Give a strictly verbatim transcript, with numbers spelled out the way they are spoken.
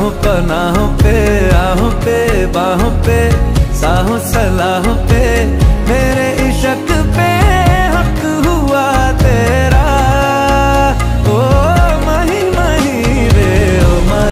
राहों पनाहों पे, आहों पे बाहों पे, साहों सलाहों पे